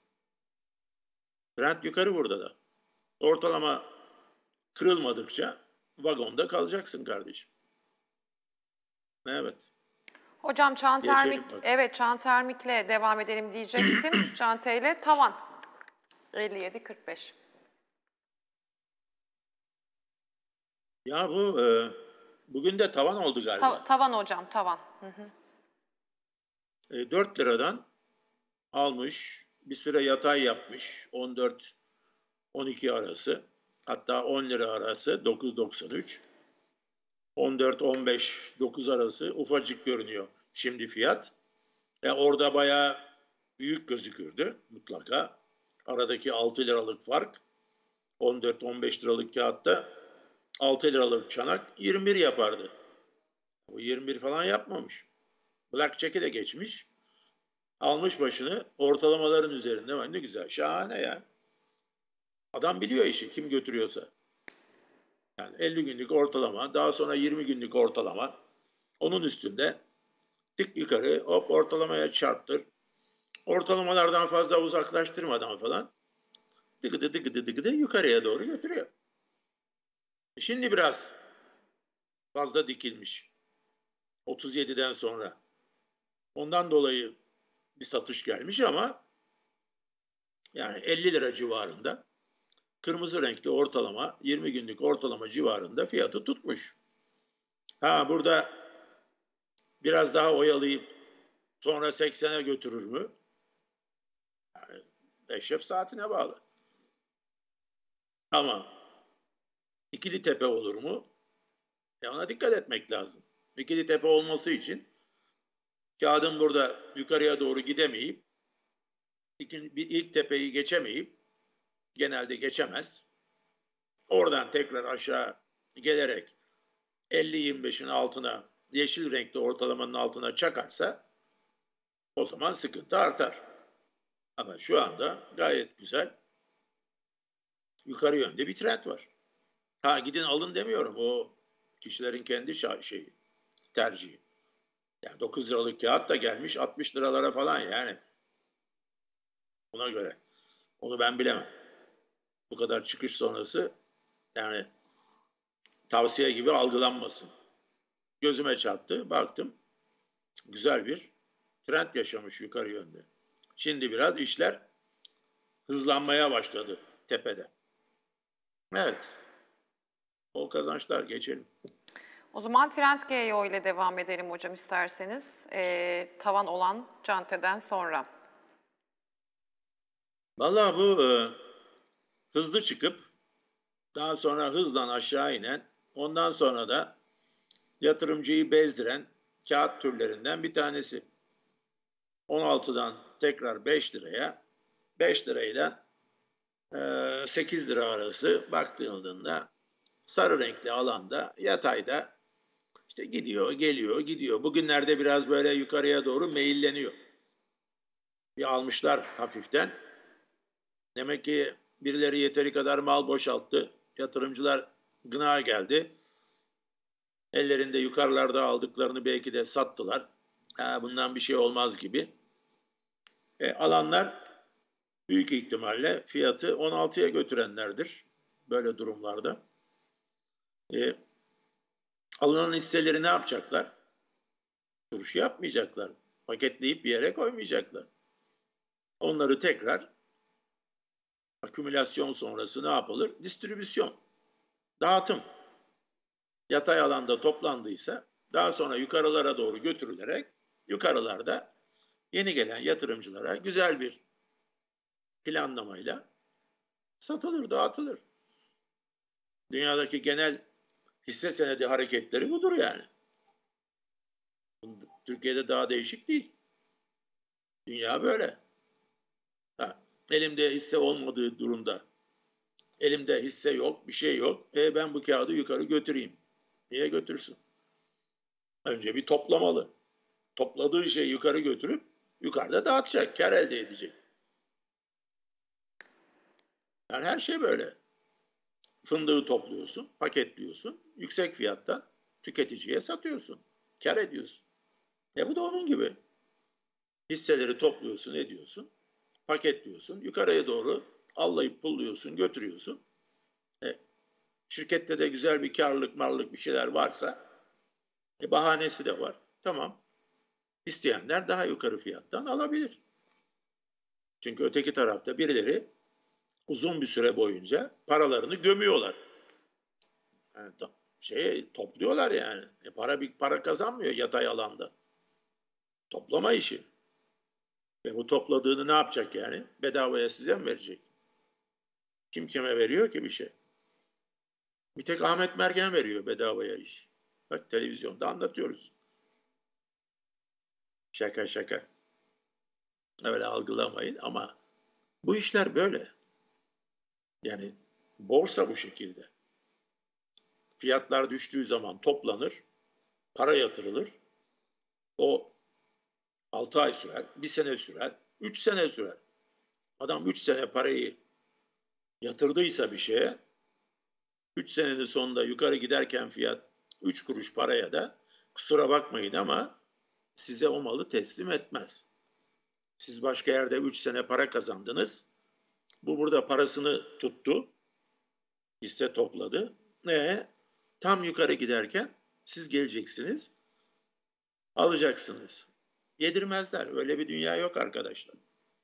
Trend yukarı burada da. Ortalama kırılmadıkça vagonda kalacaksın kardeşim. Evet. Hocam çan termik, Geçelim bak. evet çan termikle devam edelim diyecektim. Çan TL tavan 57.45. Ya bu bugün de tavan oldu galiba. Tavan hocam tavan. 4 liradan almış. Bir süre yatay yapmış. 14-12 arası. Hatta 10 lira arası 9.93. 14-15-9 arası ufacık görünüyor şimdi fiyat. Orada bayağı büyük gözükürdü mutlaka. Aradaki 6 liralık fark 14-15 liralık kağıtta 6 liralık çanak 21 yapardı. O 21 falan yapmamış. Blackjack'e de geçmiş. Almış başını ortalamaların üzerinde. Ne güzel, şahane ya. Adam biliyor işi kim götürüyorsa. Yani 50 günlük ortalama, daha sonra 20 günlük ortalama. Onun üstünde tık yukarı hop ortalamaya çarptır. Ortalamalardan fazla uzaklaştırmadan falan tıkıdı tıkıdı tıkıdı yukarıya doğru götürüyor. Şimdi biraz fazla dikilmiş. 37'den sonra. Ondan dolayı bir satış gelmiş ama yani 50 lira civarında kırmızı renkli ortalama 20 günlük ortalama civarında fiyatı tutmuş. Burada biraz daha oyalayıp sonra 80'e götürür mü? Yani eşref saatine bağlı. Ama ikili tepe olur mu? Ona dikkat etmek lazım. İkili tepe olması için kağıdın burada yukarıya doğru gidemeyip ilk tepeyi geçemeyip genelde geçemez. Oradan tekrar aşağı gelerek 50-25'in altına yeşil renkli ortalamanın altına çakarsa o zaman sıkıntı artar. Ama şu anda gayet güzel yukarı yönde bir trend var. Gidin alın demiyorum. O kişilerin kendi şeyi, tercihi. Yani 9 liralık kağıt da gelmiş 60 liralara falan yani. Ona göre. Onu ben bilemem. Bu kadar çıkış sonrası yani tavsiye gibi algılanmasın. Gözüme çarptı. Baktım. Güzel bir trend yaşamış yukarı yönde. Şimdi biraz işler hızlanmaya başladı tepede. Evet. Bol kazançlar. Geçelim. O zaman Trend GEO ile devam edelim hocam isterseniz. Tavan olan Cante'den sonra. Vallahi bu hızlı çıkıp daha sonra hızla aşağı inen, ondan sonra da yatırımcıyı bezdiren kağıt türlerinden bir tanesi. 16'dan tekrar 5 liraya, 5 lirayla 8 lira arası baktığında sarı renkli alanda yatayda işte gidiyor, geliyor, gidiyor. Bugünlerde biraz böyle yukarıya doğru meyilleniyor. Bir almışlar hafiften. Demek ki birileri yeteri kadar mal boşalttı. Yatırımcılar gına geldi. Ellerinde yukarılarda aldıklarını belki de sattılar. Bundan bir şey olmaz gibi. Alanlar büyük ihtimalle fiyatı 16'ya götürenlerdir böyle durumlarda. Alınan hisseleri ne yapacaklar? Turşu yapmayacaklar. Paketleyip bir yere koymayacaklar. Onları tekrar akümülasyon sonrası ne yapılır? Distribüsyon, dağıtım. Yatay alanda toplandıysa daha sonra yukarılara doğru götürülerek yukarılarda yeni gelen yatırımcılara güzel bir planlamayla satılır, dağıtılır. Dünyadaki genel hisse senedi hareketleri budur yani. Türkiye'de daha değişik değil. Dünya böyle. Elimde hisse olmadığı durumda, elimde hisse yok, bir şey yok. Ben bu kağıdı yukarı götüreyim. Niye götürsün? Önce bir toplamalı. Topladığı şeyi yukarı götürüp yukarıda dağıtacak, kar elde edecek. Yani her şey böyle. Fındığı topluyorsun, paketliyorsun, yüksek fiyattan tüketiciye satıyorsun, kar ediyorsun. Bu da onun gibi. Hisseleri topluyorsun, ediyorsun, paketliyorsun, yukarıya doğru allayıp pulluyorsun, götürüyorsun. Şirkette de güzel bir karlılık, marlık bir şeyler varsa bahanesi de var. Tamam. İsteyenler daha yukarı fiyattan alabilir. Çünkü öteki tarafta birileri uzun bir süre boyunca paralarını gömüyorlar. Yani topluyorlar yani. Para kazanmıyor yatay alanda. Toplama işi. Ve bu topladığını ne yapacak yani? Bedavaya size mi verecek? Kim kime veriyor ki bir şey? Bir tek Ahmet Mergen veriyor bedavaya iş. Bak televizyonda anlatıyoruz. Şaka şaka. Öyle algılamayın ama bu işler böyle. Yani borsa bu şekilde. Fiyatlar düştüğü zaman toplanır, para yatırılır. O 6 ay sürer, 1 sene sürer, 3 sene sürer. Adam 3 sene parayı yatırdıysa bir şeye, 3 senenin sonunda yukarı giderken fiyat 3 kuruş paraya da kusura bakmayın ama size o malı teslim etmez. Siz başka yerde 3 sene para kazandınız. Bu burada parasını tuttu. Hisse topladı. Tam yukarı giderken siz geleceksiniz. Alacaksınız. Yedirmezler. Öyle bir dünya yok arkadaşlar.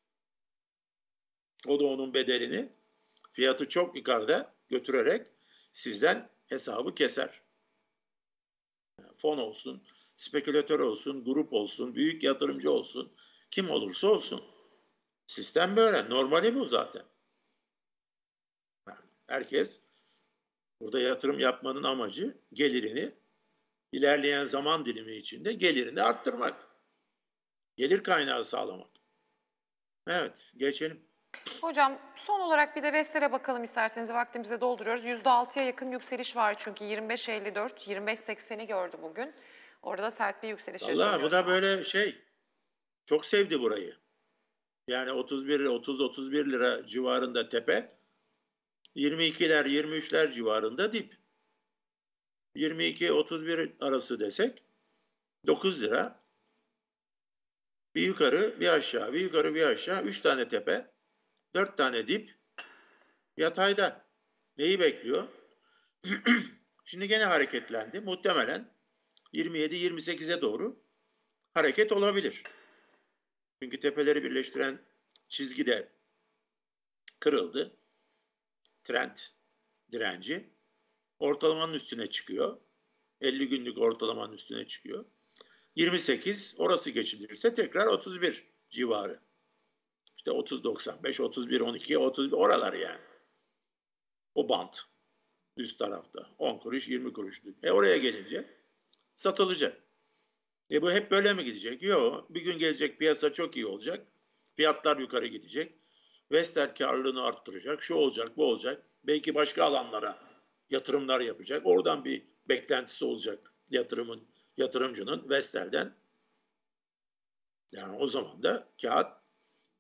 O da onun bedelini fiyatı çok yukarıda götürerek sizden hesabı keser. Fon olsun, spekülatör olsun, grup olsun, büyük yatırımcı olsun, kim olursa olsun. Sistem böyle. Normali bu zaten. Herkes burada yatırım yapmanın amacı gelirini ilerleyen zaman dilimi içinde gelirini arttırmak. Gelir kaynağı sağlamak. Evet, geçelim. Hocam son olarak bir de Vestel'e bakalım isterseniz, vaktimizi dolduruyoruz. %6'ya yakın yükseliş var çünkü 25.54, 25.80'i gördü bugün. Orada sert bir yükseliş yaşanıyor. Vallahi bu da böyle çok sevdi burayı. Yani 30-31 lira civarında tepe, 22'ler 23'ler civarında dip. 22-31 arası desek 9 lira. Bir yukarı bir aşağı, bir yukarı bir aşağı, 3 tane tepe, 4 tane dip yatayda. Neyi bekliyor? Şimdi gene hareketlendi. Muhtemelen 27-28'e doğru hareket olabilir. Çünkü tepeleri birleştiren çizgi de kırıldı. Trend direnci ortalamanın üstüne çıkıyor. 50 günlük ortalamanın üstüne çıkıyor. 28 orası geçilirse tekrar 31 civarı. İşte 30-95, 31-12, 31 oralar yani. O bant üst tarafta 10 kuruş 20 kuruşluk. Oraya gelince satılacak. Bu hep böyle mi gidecek? Yok. Bir gün gelecek piyasa çok iyi olacak. Fiyatlar yukarı gidecek. Vestel karlılığını arttıracak. Şu olacak, bu olacak. Belki başka alanlara yatırımlar yapacak. Oradan bir beklentisi olacak yatırımcının Vestel'den. Yani o zaman da kağıt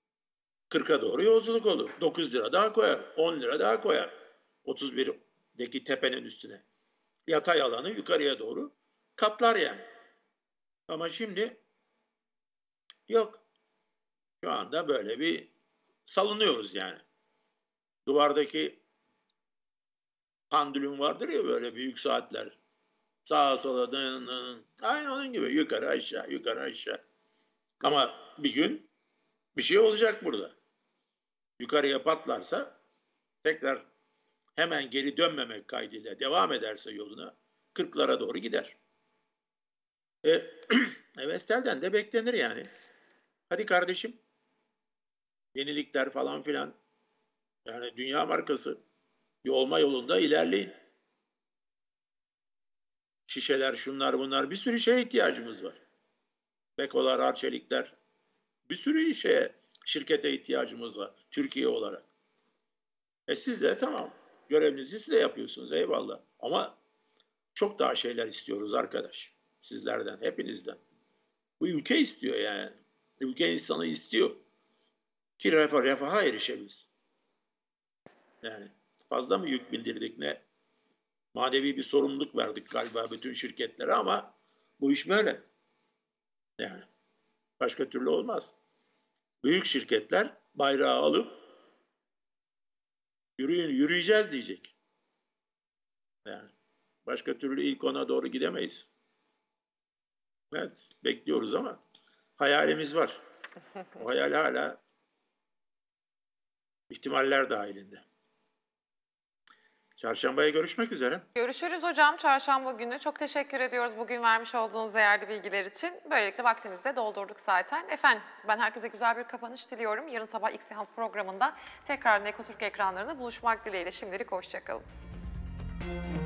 40'a doğru yolculuk olur. 9 lira daha koyar. 10 lira daha koyar. 31'deki tepenin üstüne. Yatay alanı yukarıya doğru katlar yani. Ama şimdi yok. Şu anda böyle bir salınıyoruz yani. Duvardaki pendülüm vardır ya, böyle büyük saatler. Sağa sola dın dın. Aynı onun gibi yukarı aşağı yukarı aşağı. Ama bir gün bir şey olacak burada. Yukarıya patlarsa tekrar hemen geri dönmemek kaydıyla devam ederse yoluna 40'lara doğru gider. Vestel'den de beklenir yani. Hadi kardeşim, yenilikler falan filan, yani dünya markası olma yolunda ilerleyin. Şişeler, şunlar bunlar, bir sürü şeye ihtiyacımız var. Bekolar, Arçelikler, bir sürü şirkete ihtiyacımız var Türkiye olarak. Siz de tamam, görevinizi siz de yapıyorsunuz, eyvallah. Ama çok daha şeyler istiyoruz arkadaş. Sizlerden, hepinizden. Bu ülke istiyor yani. Ülke insanı istiyor. Ki refaha erişebilsin. Yani fazla mı yük bindirdik ne? Manevi bir sorumluluk verdik galiba bütün şirketlere, ama bu iş böyle. Yani başka türlü olmaz. Büyük şirketler bayrağı alıp yürüyeceğiz diyecek. Yani başka türlü ilk ona doğru gidemeyiz. Evet, bekliyoruz ama hayalimiz var. O hayal hala ihtimaller dahilinde. Çarşambaya görüşmek üzere. Görüşürüz hocam çarşamba günü. Çok teşekkür ediyoruz bugün vermiş olduğunuz değerli bilgiler için. Böylelikle vaktimizi de doldurduk zaten. Efendim, ben herkese güzel bir kapanış diliyorum. Yarın sabah ilk seans programında tekrar Ekotürk ekranlarında buluşmak dileğiyle. Şimdilik hoşça kalın.